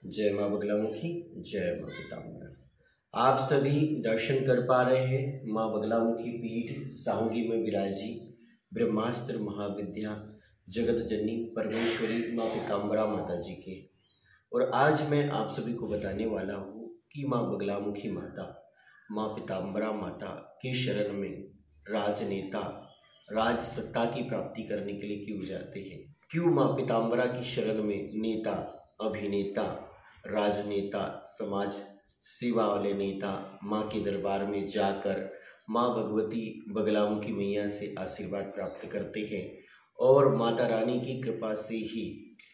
जय माँ बगलामुखी, जय माँ पीताम्बरा। आप सभी दर्शन कर पा रहे हैं माँ बगलामुखी पीठ साहूगी में विराजी ब्रह्मास्त्र महाविद्या जगत जननी परमेश्वरी माँ पीताम्बरा माता जी के। और आज मैं आप सभी को बताने वाला हूँ कि माँ बगलामुखी माता माँ पीताम्बरा माता की शरण में राजनेता राज सत्ता की प्राप्ति करने के लिए क्यों जाते हैं, क्यों माँ पीताम्बरा की शरण में नेता, अभिनेता, राजनेता, समाज सेवा वाले नेता माँ के दरबार में जाकर माँ भगवती बगलामुखी मैया से आशीर्वाद प्राप्त करते हैं और माता रानी की कृपा से ही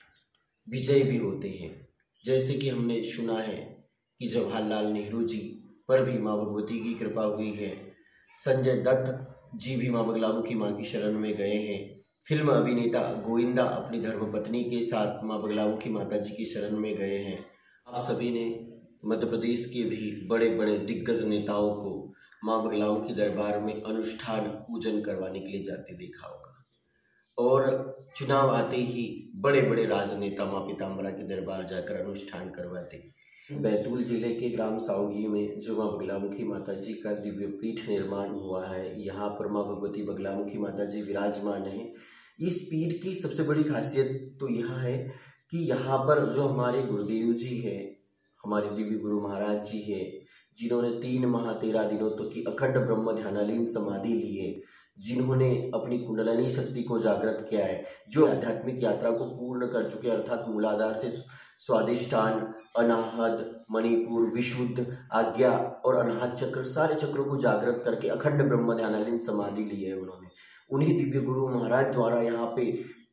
विजय भी होते हैं। जैसे कि हमने सुना है कि जवाहरलाल नेहरू जी पर भी माँ भगवती की कृपा हुई है। संजय दत्त जी भी माँ बगलामुखी माँ की शरण में गए हैं। फिल्म अभिनेता गोविंदा अपनी धर्मपत्नी के साथ माँ बगलामुखी माता जी की शरण में गए हैं। आप सभी ने मध्य प्रदेश के भी बड़े बड़े दिग्गज नेताओं को माँ बगलामुखी दरबार में अनुष्ठान पूजन करवाने के लिए जाते देखा होगा। और चुनाव आते ही बड़े बड़े राजनेता माँ पीताम्बरा के दरबार जाकर अनुष्ठान करवाते। बैतूल जिले के ग्राम साहूगी में जो माँ बगलामुखी माता जी का दिव्य पीठ निर्माण हुआ है, यहाँ पर माँ भगवती बगलामुखी माता जी विराजमान है। इस पीठ की सबसे बड़ी खासियत तो यह है कि यहाँ पर जो हमारे गुरुदेव जी है, हमारे दिव्य गुरु महाराज जी है, जिन्होंने 3 माह 13 दिनों तक की अखंड ब्रह्म ध्यानालीन समाधि ली है, जिन्होंने अपनी कुंडलिनी शक्ति को जागृत किया है, जो आध्यात्मिक यात्रा को पूर्ण कर चुके, अर्थात मूलाधार से स्वादिष्ठान, अनाहत, मणिपुर, विशुद्ध, आज्ञा और अनाहत चक्र, सारे चक्रों को जागृत करके अखंड ब्रह्म ध्यानालीन समाधि ली है उन्होंने। उन्हीं दिव्य गुरु महाराज द्वारा यहाँ पे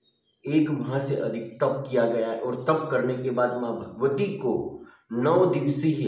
1 माह से अधिक तप किया गया है और तप करने के बाद माँ भगवती को 9 दिवसीय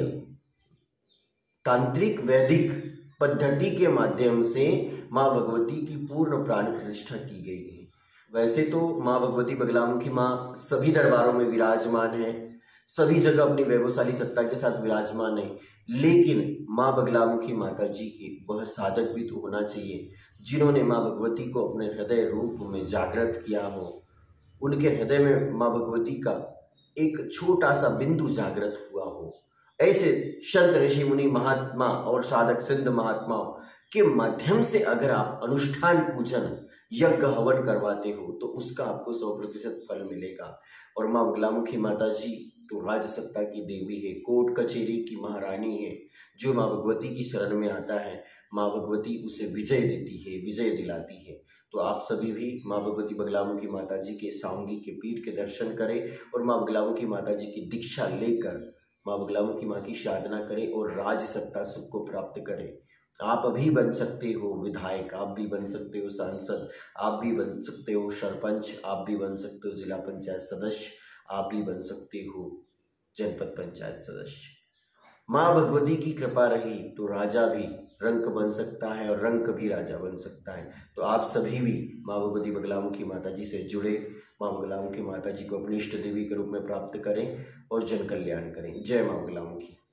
तांत्रिक वैदिक पद्धति के माध्यम से माँ भगवती की पूर्ण प्राण प्रतिष्ठा की गई है। वैसे तो माँ भगवती बगलामुखी माँ सभी दरबारों में विराजमान है, सभी जगह अपनी वैभवशाली सत्ता के साथ विराजमान है, लेकिन माँ बगलामुखी माता जी के वह साधक भी तो होना चाहिए जिन्होंने माँ भगवती को अपने हृदय रूप में जागृत किया हो। उनके हृदय में माँ भगवती का एक छोटा सा बिंदु जागृत हुआ हो। ऐसे संत ऋषि मुनि महात्मा और साधक सिद्ध महात्माओं के माध्यम से अगर आप अनुष्ठान पूजन यज्ञ हवन करवाते हो तो उसका आपको 100% फल मिलेगा। और माँ बगलामुखी माता जी तो राज सत्ता की देवी है, कोर्ट कचेरी की महारानी है। जो माँ भगवती की शरण में आता है, माँ भगवती उसे विजय देती है, विजय दिलाती है। तो आप सभी भी माँ भगवती बगलामुखी माता जी के साहूगी के पीठ के दर्शन करें और माँ बगलामुखी माता जी की दीक्षा लेकर माँ बगलामुखी माँ की साधना करें और राज सत्ता सुख को प्राप्त करें। आप अभी बन सकते हो विधायक, आप भी बन सकते हो सांसद, आप भी बन सकते हो सरपंच, आप भी बन सकते हो जिला पंचायत सदस्य, आप भी बन सकते हो जनपद पंचायत सदस्य। माँ भगवती की कृपा रही तो राजा भी रंक बन सकता है और रंक भी राजा बन सकता है। तो आप सभी भी माँ भगवती बगलामुखी माता जी से जुड़े, माँ बगलामुखी माता जी को अपनी इष्ट देवी के रूप में प्राप्त करें और जन कल्याण करें। जय माँ बगलामुखी।